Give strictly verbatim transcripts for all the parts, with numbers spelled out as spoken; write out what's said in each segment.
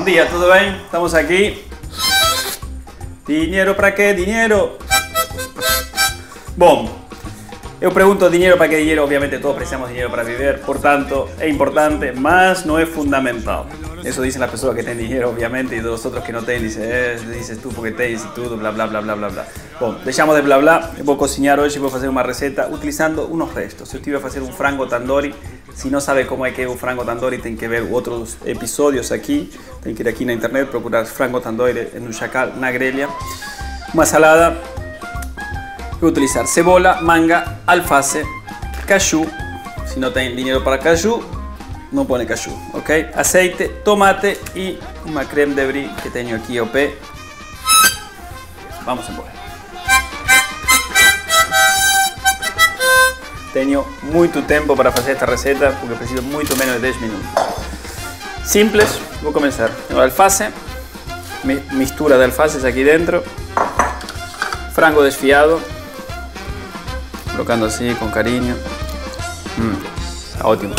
dia, tudo bem? Estamos aqui. Dinheiro para quê? Dinheiro. Bom, eu pergunto dinheiro para quê dinheiro, obviamente todos precisamos de dinheiro para viver, portanto é importante, mas não é fundamental. Eso dicen las personas que tienen dinero, obviamente, y los otros que no tienen, dicen, eh, dices tú porque tienes y todo, bla bla bla bla bla bla. Bom, dejamos de bla bla, voy a cocinar hoy y voy a hacer una receta utilizando unos restos. Yo te voy a hacer un frango tandoori. Si no sabe cómo es que es un frango tandoori, tienen que ver otros episodios aquí. Tienen que ir aquí en internet, procurar frango tandoori en un chacal, una grelha. Una salada. Voy a utilizar cebola, manga, alface, cashew. Si no tienen dinero para cashew, no pone cashew, ok? Aceite, tomate y una creme de brie que tengo aquí O P. Vamos a embora. Tengo mucho tiempo para hacer esta receta porque preciso mucho menos de diez minutos. Simples, voy a comenzar. Tengo alface, mistura de alfaces aquí dentro, frango desfiado, colocando así con cariño. Mm, está ótimo.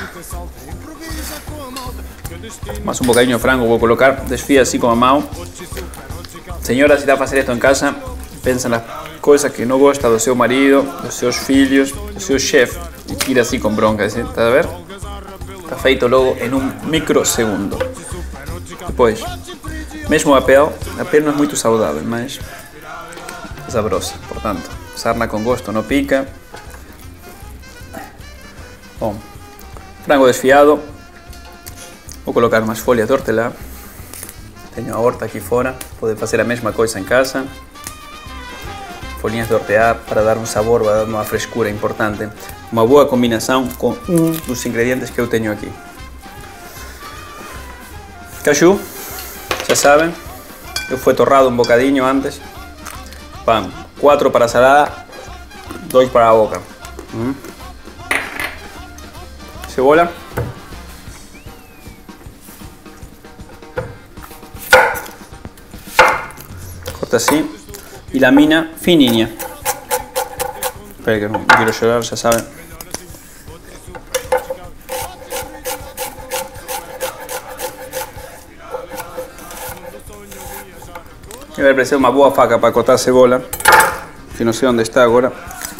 Más un bocadinho de frango voy a colocar, desfía así como a mão. Señora, si está a hacer esto en casa, pensa en las cosas que no gosta do seu marido, dos seus filhos, do seu chefe, e tira así con bronca, ¿sí? Está a ver? Está feito logo en un microsegundo. Depois, mesmo a pele, a pele não é muito saudável, mas é sabrosa, portanto, sarna con gosto no pica. Bom, frango desfiado. Vou colocar umas folhas de hortelã. Tenho a horta aqui fora, pode fazer a mesma coisa em casa. Folhinhas de hortelã para dar um sabor, para dar uma frescura importante. Uma boa combinação com um dos ingredientes que eu tenho aqui. Cashew, já sabem, eu fui torrado um bocadinho antes. Pam, quatro para a salada, dois para a boca. Hum. Cebola. Así y la mina fininha. Espera que no quiero llorar, ya saben. Me vai precisar uma boa faca para cortar cebola, que não sei onde está agora.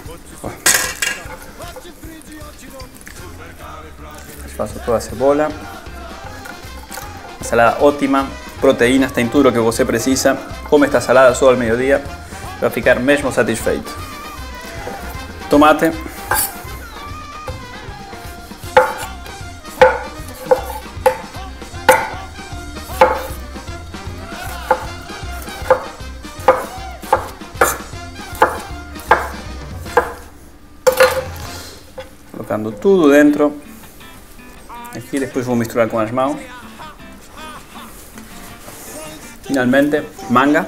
Paso toda a cebola. Uma salada ótima. Proteínas, tem tudo o que você precisa. Come esta salada só ao meio-dia, vai ficar mesmo satisfeito. Tomate. Colocando tudo dentro. Aqui depois vou misturar com as mãos. Finalmente, manga.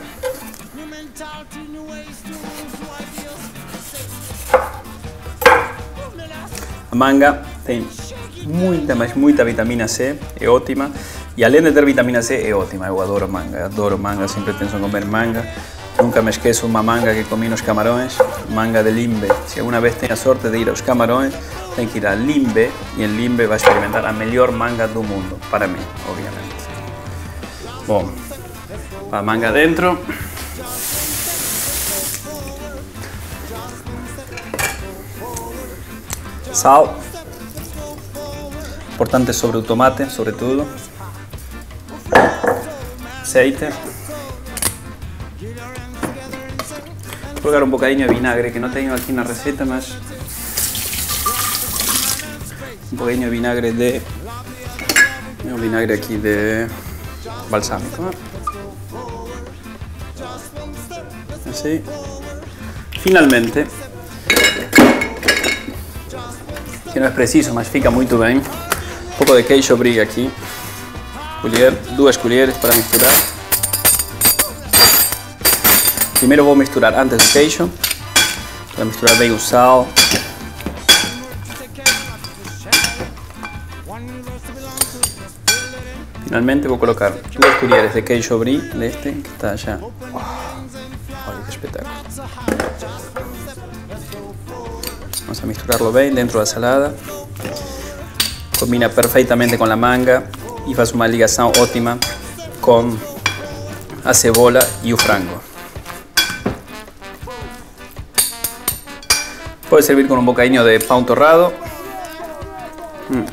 A manga tem muita, mas muita vitamina C, é ótima. E além de ter vitamina C, é ótima. Eu adoro manga, adoro manga, sempre penso em comer manga. Nunca me esqueço uma manga que comi nos Camarões, manga de Limbe. Se alguma vez tem a sorte de ir aos Camarões, tem que ir a Limbe e em Limbe vai experimentar a melhor manga do mundo, para mim, obviamente. Bom. A manga dentro. Sal. Importante sobre o tomate, sobre tudo. Aceite. Vou colocar um bocadinho de vinagre que não tenho aqui na receita, mas um bocadinho de vinagre de um vinagre aqui de balsámico. Así. Finalmente, que no es preciso, mas fica muito bem, um pouco de queijo brie aqui, colher, duas colheres para misturar. Primeiro vou misturar antes do queijo, para misturar bem o sal. Finalmente vou colocar duas colheres de queijo brie deste que está já. Olha que espetáculo. Vamos a misturarlo bien dentro de la salada. Combina perfectamente con la manga y hace una ligación óptima com a cebola e o frango. Puede servir con un bocadinho de pão torrado. Mm.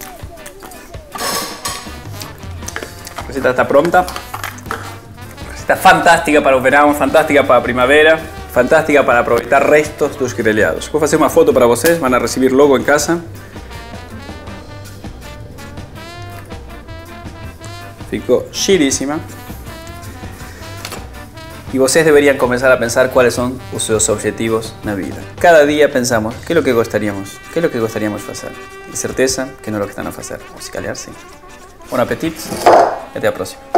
La receta está pronta. Receta fantástica para o verão, fantástica para a primavera, fantástica para aproveitar restos dos grelhados. Vou fazer uma foto para vocês, van a recibir logo em casa. Ficou giríssima. Y vocês deberían comenzar a pensar cuáles son os seus objetivos na vida. Cada día pensamos, ¿qué es lo que gostaríamos? ¿Qué es lo que gostaríamos hacer? Y certeza que no es lo que están a hacer. O se calhar, sí. Bom apetite e até a próxima.